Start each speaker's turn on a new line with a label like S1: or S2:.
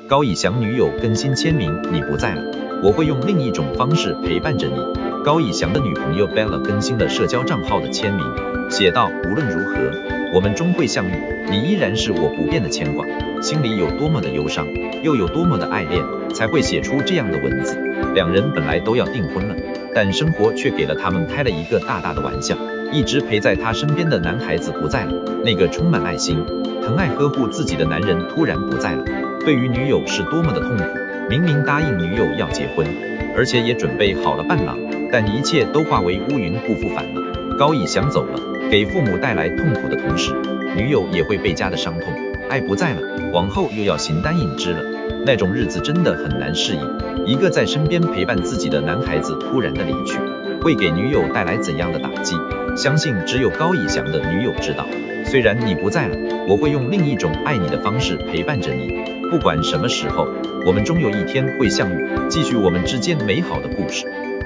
S1: 高以翔女友更新签名，你不在了，我会用另一种方式陪伴着你。高以翔的女朋友 Bella 更新了社交账号的签名，写道：无论如何，我们终会相遇，你依然是我不变的牵挂。心里有多么的忧伤，又有多么的爱恋，才会写出这样的文字。两人本来都要订婚了，但生活却给了他们开了一个大大的玩笑。一直陪在他身边的男孩子不在了，那个充满爱心、疼爱呵护自己的男人突然不在了，对于女友是多么的痛苦。明明答应女友要结婚，而且也准备好了伴郎，但一切都化为乌云，不复返了。高以翔走了，给父母带来痛苦的同时，女友也会倍加的伤痛。爱不在了，往后又要形单影只了，那种日子真的很难适应。一个在身边陪伴自己的男孩子突然的离去，会给女友带来怎样的打击？相信只有高以翔的女友知道。虽然你不在了，我会用另一种爱你的方式陪伴着你。不管什么时候，我们终有一天会相遇，继续我们之间美好的故事。